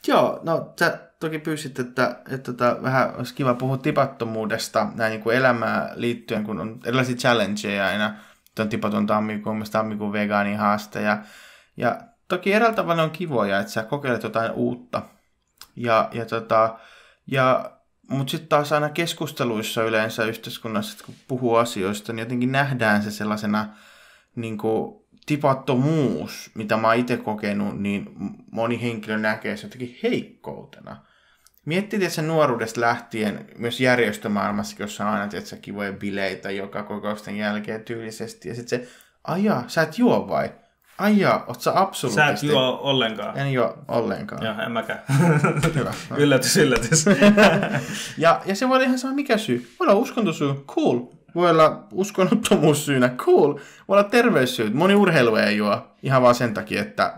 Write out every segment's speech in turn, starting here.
Joo, no sä toki pyysit, että vähän olisi kiva puhua tipattomuudesta näin niin kuin elämään liittyen, kun on erilaisia challengeja aina. On tipaton tammikuun vegaanihaaste ja toki eräällä tavalla on kivoja, että sä kokeilet jotain uutta. Mutta sitten taas aina keskusteluissa yleensä yhteiskunnassa, kun puhuu asioista, niin jotenkin nähdään se sellaisena niin kuin tipattomuus, mitä mä oon itse kokenut, niin moni henkilö näkee se jotenkin heikkoutena. Miettii tietysti nuoruudesta lähtien myös järjestömaailmassa, jossa on aina tietysti kivoja bileitä joka kokousten jälkeen tyylisesti. Ja sitten se, sä et juo vai? Oot sä absoluuttisesti? Sä et juo ollenkaan. En juo ollenkaan. Joo, en mäkään. Hyvä. Yllätys. ja se voi olla ihan sama mikä syy. Voi olla uskontosyy, cool. Voi olla uskonnottomuussyynä, cool. Voi olla terveyssyyt. Moni urheilu ei juo ihan vaan sen takia, että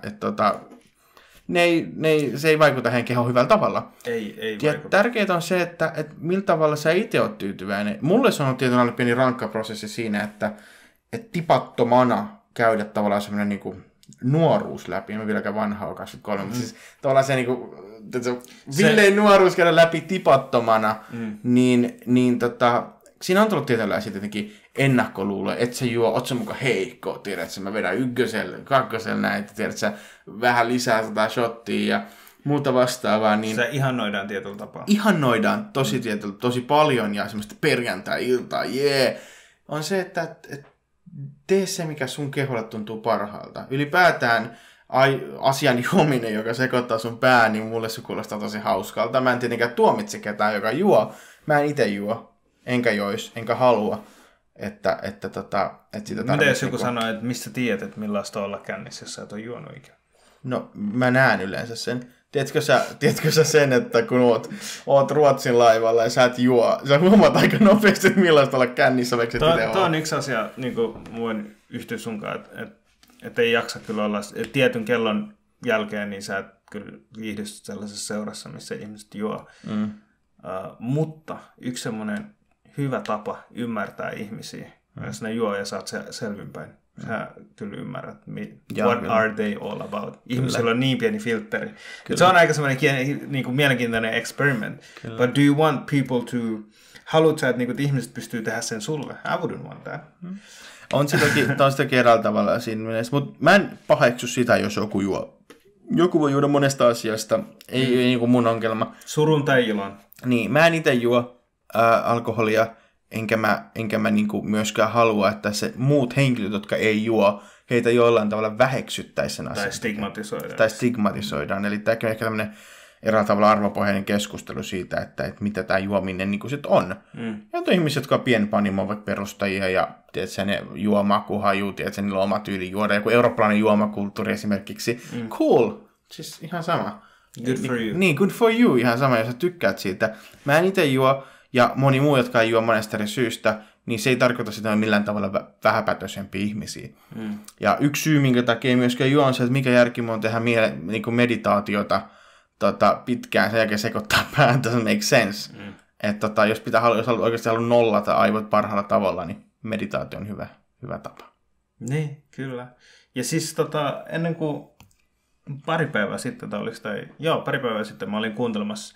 se ei vaikuta heidän kehoon hyvällä tavalla. Ei ja vaikuta. tärkeää on se, että millä tavalla sä itse oot tyytyväinen. Mulle se on tietysti pieni rankka prosessi siinä, että tipattomana käydä tavallaan semmoinen niinku nuoruus läpi. En mä vieläkään vanha ole 23, mutta siis tavallaan se niinku villein nuoruus käydä läpi tipattomana, niin siinä on tullut tietynlaisia tietenkin ennakkoluuloja, että se juo, oot sä muka heikko, tiedätkö, mä vedän ykkösellä, kakkosella näitä, tiedätkö, vähän lisää 100 shottia ja muuta vastaavaa. Niin se ihannoidaan tietyllä tapaa. Ihannoidaan tosi paljon ja semmoista perjantai-iltaa, on se, että tee se, mikä sun keholle tuntuu parhaalta. Ylipäätään asian juominen, joka sekoittaa sun pää, niin mulle se kuulostaa tosi hauskalta. Mä en tietenkään tuomitse ketään, joka juo. Mä en itse juo, enkä jois, enkä halua, että sitä tarvitsee. Mitä jos joku sanoo, että mistä tiedät, että millaista olla kännissä, jos sä et ole juonut ikinä? No, mä näen yleensä sen. Tiedätkö sä sen, että kun oot Ruotsin laivalla ja sä et juo, sä huomaat aika nopeasti, että millaista olla kännissä, vaikka et itse Tuo on yksi asia, niin kuin voin yhtyä sunkaan, että ei jaksa kyllä olla, että tietyn kellon jälkeen, niin sä et kyllä viihdy sellaisessa seurassa, missä ihmiset juo. Mutta yksi semmoinen hyvä tapa ymmärtää ihmisiä, jos ne juo ja saat selvinpäin. Sä kyllä ymmärrät, what are they all about. Ihmisillä on niin pieni filtteri. Se on aika semmoinen niin kuin mielenkiintoinen experiment. Kyllä. But do you want people to... Haluat sä, että ihmiset pystyy tehdä sen sulle? I wouldn't want that. On se toki eräällä tavalla siinä mielessä, mutta mä en paheksu sitä, jos joku juo. Joku voi juoda monesta asiasta, ei niin kuin mun ongelma. Surun tai ilon. Niin, mä en itse juo alkoholia, enkä mä niin kuin myöskään halua, että se muut henkilöt, jotka ei juo, heitä jollain tavalla väheksyttäisi sen asian. Tai stigmatisoidaan. Eli tämä on ehkä tämmöinen eräällä tavalla arvopohjainen keskustelu siitä, että mitä tämä juominen niin kuin sit on. Ja on ihmiset, jotka on pienpanimo, ovat perustajia ja tiedätkö, ne juo makuhaju, tiedätkö, niillä on oma tyyli juoda. Joku eurooppalainen juomakulttuuri esimerkiksi. Cool. Siis ihan sama. Good for you. Niin, good for you. Ihan sama, jos sä tykkäät siitä. Mä en itse juo, ja moni muu, jotka ei juo monesta eri syystä, niin se ei tarkoita sitä millään tavalla vähäpätöisempiä ihmisiä. Ja yksi syy, minkä takia ei myöskään juo, on se, että mikä järki on tehdä niin kuin meditaatiota pitkään, sen jälkeen sekoittaa päätä, se make sense. Että jos oikeasti haluaa nollata aivot parhaalla tavalla, niin meditaatio on hyvä tapa. Niin, kyllä. Ja siis ennen kuin pari päivää sitten mä olin kuuntelemassa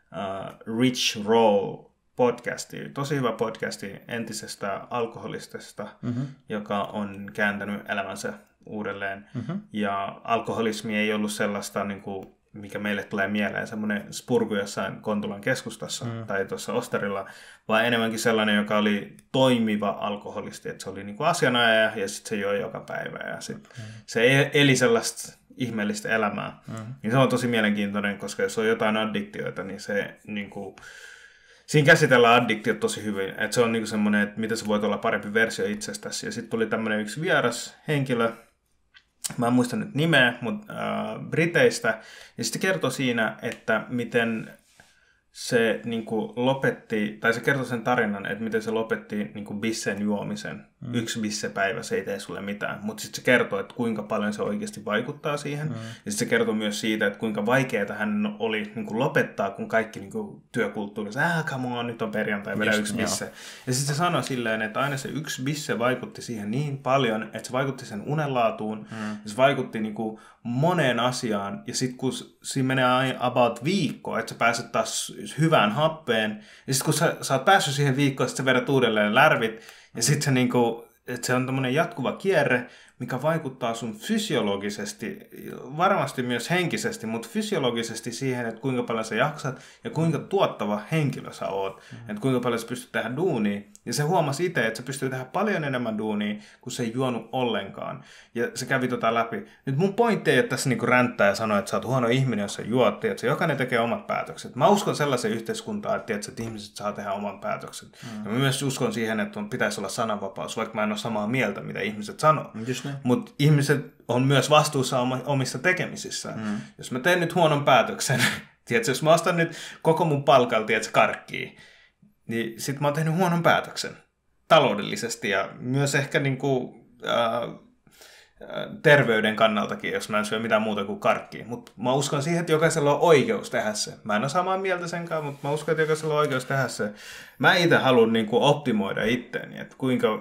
Rich Roll podcastia, tosi hyvä podcasti entisestä alkoholistista, joka on kääntänyt elämänsä uudelleen. Ja alkoholismi ei ollut sellaista, niin kuin, mikä meille tulee mieleen, semmoinen spurku jossain Kontulan keskustassa tai tuossa Ostarilla, vaan enemmänkin sellainen, joka oli toimiva alkoholisti, että se oli niin kuin asianajaja ja sitten se joi joka päivä ja se eli sellaista ihmeellistä elämää. Niin se on tosi mielenkiintoinen, koska jos on jotain addiktioita, niin se niin kuin, siinä käsitellään addiktiot tosi hyvin. Että se on niin kuin semmoinen, että miten sä voit olla parempi versio itsestäsi. Ja sitten tuli tämmöinen yksi vieras henkilö, mä en muista nyt nimeä, mutta Briteistä. Ja sitten kertoi siinä, että miten se niin kuin lopetti, tai se kertoi sen tarinan, että miten se lopetti niin kuin bissen juomisen 1 bisse-päivä, se ei tee sulle mitään. Mutta sitten se kertoo, että kuinka paljon se oikeasti vaikuttaa siihen. Ja sitten se kertoo myös siitä, että kuinka vaikeaa hän oli niin kuin lopettaa, kun kaikki niin kuin työkulttuurissa, come on, nyt on perjantai, vedä 1 bisse. Ja sitten se sanoi silleen, että aina se 1 bisse vaikutti siihen niin paljon, että se vaikutti sen unenlaatuun, ja se vaikutti niin kuin moneen asiaan. Ja sitten kun siinä menee about viikko, että sä pääset taas hyvään happeen, ja sitten kun sä oot päässyt siihen viikkoon, sitten sä vedät uudelleen lärvit, ja sitten se, niinku, että se on tämmöinen jatkuva kierre, mikä vaikuttaa sun fysiologisesti, varmasti myös henkisesti, mutta fysiologisesti siihen, että kuinka paljon sä jaksat ja kuinka tuottava henkilö sä oot. Että kuinka paljon sä pystyt tehdä duunia. Ja se huomasi itse, että sä pystyy tehdä paljon enemmän duunia, kun se ei juonut ollenkaan. Ja se kävi läpi. Nyt mun pointti ei ole tässä niinku ränttää ja sanoa, että sä oot huono ihminen, jos sä juot. Että jokainen tekee omat päätökset. Mä uskon sellaiseen yhteiskuntaan, että ihmiset saa tehdä oman päätöksen. Ja mä myös uskon siihen, että pitäisi olla sananvapaus, vaikka mä en ole samaa mieltä, mitä ihmiset sanoo. Mutta ihmiset on myös vastuussa omissa tekemisissään. Jos mä teen nyt huonon päätöksen, tiedätkö, jos mä ostan nyt koko mun palkalta, karkkiin, niin sit mä oon tehnyt huonon päätöksen taloudellisesti ja myös ehkä niinku, terveyden kannaltakin, jos mä en syö mitään muuta kuin karkkiin. Mutta mä uskon siihen, että jokaisella on oikeus tehdä se. Mä en ole samaa mieltä senkaan, mutta mä uskon, että jokaisella on oikeus tehdä se. Mä itse haluan niinku optimoida itteeni, että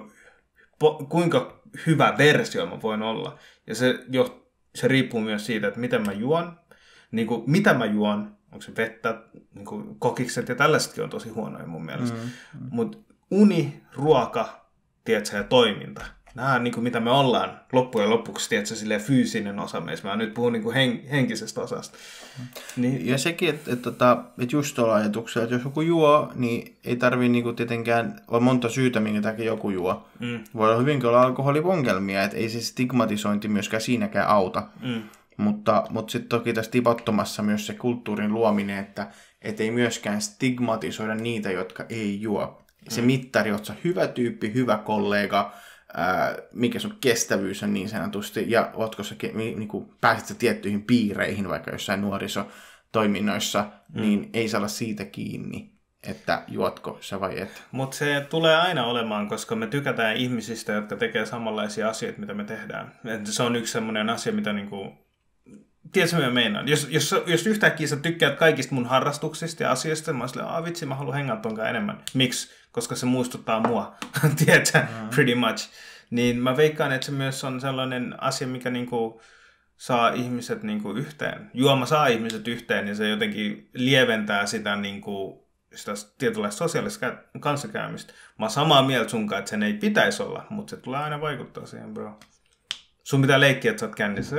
kuinka hyvä versio mä voin olla. Ja se riippuu myös siitä, että miten mä juon, niin kuin, mitä mä juon, onko se vettä, niin kuin kokikset ja tällaisetkin on tosi huonoja mun mielestä. Mutta uni, ruoka, tiedätkö, ja toiminta. Nämä on niin kuin, mitä me ollaan loppujen lopuksi, tiedätkö, silleen fyysinen osa meissä. Mä nyt puhun niin kuin henkisestä osasta. Niin. Ja sekin, että just tuolla ajatuksella, että jos joku juo, niin ei tarvitse niin tietenkään olla monta syytä, minkä takia joku juo. Voi olla hyvinkin olla alkoholiongelmia, että ei se stigmatisointi myöskään siinäkään auta. Mutta sitten toki tässä tipattomassa myös se kulttuurin luominen, että ei myöskään stigmatisoida niitä, jotka ei juo. Se mittari, että sä hyvä tyyppi, hyvä kollega, mikä sun kestävyys on niin sanotusti, ja ootko sä, pääset sä tiettyihin piireihin, vaikka jossain nuorisotoiminnoissa, niin ei saa olla siitä kiinni, että juotko sä vai et. Mutta se tulee aina olemaan, koska me tykätään ihmisistä, jotka tekee samanlaisia asioita, mitä me tehdään. Et se on yksi semmoinen asia, mitä niinku... Tiedätkö, mitä meinaan? Jos yhtäkkiä sä tykkäät kaikista mun harrastuksista ja asioista, mä oon silleen, vitsi, mä haluan hengata tonkaan enemmän. Miksi? Koska se muistuttaa mua. Tiedätkö? Pretty much. Niin mä veikkaan, että se myös on sellainen asia, mikä niinku saa ihmiset niinku yhteen. Juoma saa ihmiset yhteen, ja se jotenkin lieventää sitä, niinku, sitä tietynlaista sosiaalista kanssakäymistä. Mä oon samaa mieltä sunkaan, että sen ei pitäisi olla, mutta se tulee aina vaikuttaa siihen, bro. Sun pitää leikkiä, että sä oot kännissä.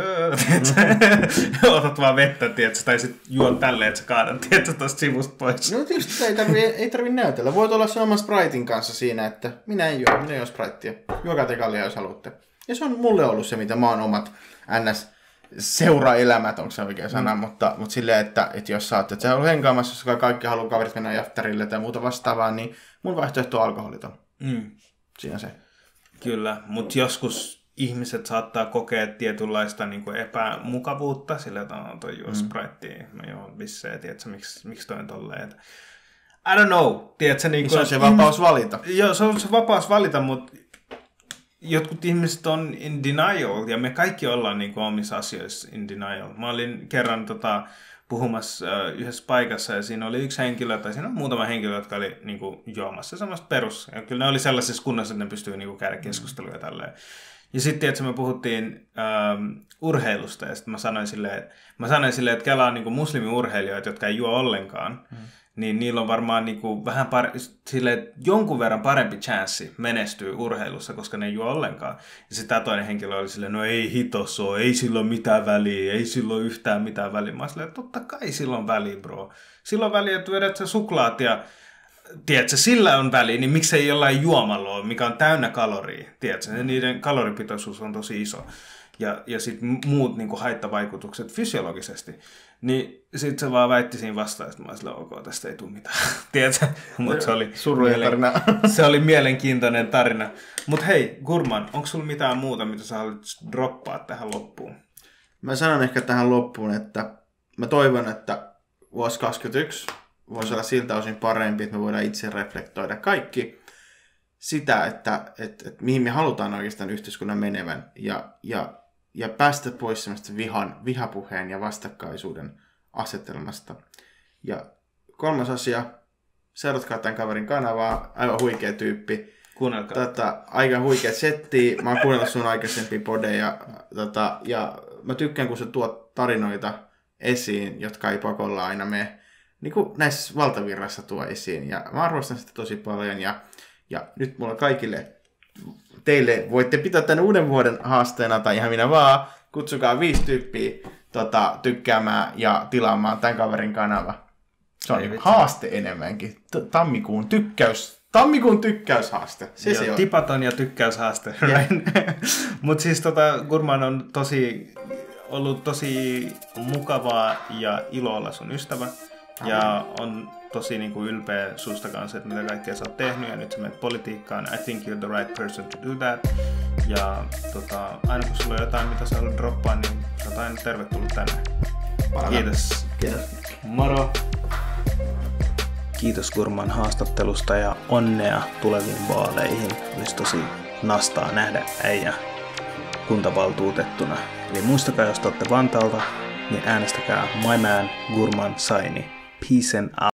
Otat vaan vettä, tiedätkö? Tai sit juot tälleen, että sä kaadat, tiedätkö, tosta sivusta pois. No tietysti ei tarvi näytellä. Voit olla saman Spritein kanssa siinä, että minä en juo Spritea. Juokaa te kallia, jos haluatte. Ja se on mulle ollut se, mitä mä oon omat seuraelämät, onko se oikein sana, mutta silleen, että jos sä oot, että sä oot henkaamassa, jos kaikki haluaa kaverit mennä jaftarille tai muuta vastaavaa, niin mun vaihtoehto on alkoholiton. Siinä se. Kyllä, mutta joskus ihmiset saattaa kokea tietynlaista niin kuin epämukavuutta sillä, että toi juo Spritea, mä juon bissejä, tiedätkö, miksi toi on tolleen. I don't know, tiedätkö. Niin se on se vapaus valita. Joo, se on se vapaus valita, mutta jotkut ihmiset on in denial, ja me kaikki ollaan niin kuin omissa asioissa in denial. Mä olin kerran puhumassa yhdessä paikassa, ja siinä oli yksi henkilö, tai siinä on muutama henkilö, jotka oli niin kuin juomassa samasta perus. Ja kyllä ne oli sellaisessa kunnossa, että ne pystyy niin kuin käydä keskustelua tälleen. Ja sitten, että me puhuttiin urheilusta, ja sitten mä sanoin silleen, että Kela on niin kuin muslimiurheilijoita, jotka ei juo ollenkaan, niin niillä on varmaan niin kuin vähän jonkun verran parempi chanssi menestyä urheilussa, koska ne ei juo ollenkaan. Ja sitten tämä toinen henkilö oli silleen, no ei hitos ole, ei sillä ole mitään väliä, ei sillä ole yhtään mitään väliä. Mä silleen, totta kai sillä on väliä, bro. Sillä on väliä, että vedät sä suklaat ja tiedätkö, sillä on väliä, niin miksei jollain juomalla ole, mikä on täynnä kaloria, tiedätkö, niiden kaloripitoisuus on tosi iso. Ja sitten muut niin kuin haittavaikutukset fysiologisesti. Niin sitten se vaan väitti siinä vastaan, että mä silleen, ok, tästä ei tule mitään. Tiedätkö? Mutta se oli mielenkiintoinen tarina. Mutta hei, Gurman, onko sulla mitään muuta, mitä sä haluat droppaa tähän loppuun? Mä sanon ehkä tähän loppuun, että mä toivon, että vuosi 2021 voisi olla siltä osin parempi, että me voidaan itse reflektoida kaikki sitä, että mihin me halutaan oikeastaan yhteiskunnan menevän ja päästä pois semmoista vihapuheen ja vastakkaisuuden asetelmasta. Ja 3. asia, seuratkaa tämän kaverin kanavaa, aivan huikea tyyppi. Kuunnelkaa. Aika huikea setti. Mä oon kuunnellut sun aikaisempia podeja ja mä tykkään, kun sä tuot tarinoita esiin, jotka ei pakolla aina mene niin kuin näissä valtavirrassa tuo esiin. Ja mä arvostan sitä tosi paljon ja nyt mulla kaikille teille voitte pitää tämän uuden vuoden haasteena tai ihan minä vaan. Kutsukaa 5 tyyppiä tykkäämään ja tilaamaan tämän kaverin kanava. Se on haaste enemmänkin. Tammikuun tykkäyshaaste. Se on. Tipaton ja tykkäyshaaste. Right? Mutta siis Gurman on ollut tosi mukavaa ja ilo olla sun ystävä. Ja on tosi ylpeä susta kanssa, että mitä kaikkea sä oot tehnyt. Ja nyt sä menet politiikkaan. I think you're the right person to do that. Ja aina kun sulla on jotain, mitä sä haluat droppaa, niin sä oot aina tervetullut tänne. Kiitos. Moro. Kiitos Gurman haastattelusta ja onnea tuleviin vaaleihin. Olisi tosi nastaa nähdä äijä kuntavaltuutettuna. Eli muistakaa, jos te olette Vantaalta, niin äänestäkää My Man Gurman Saini. Peace and out.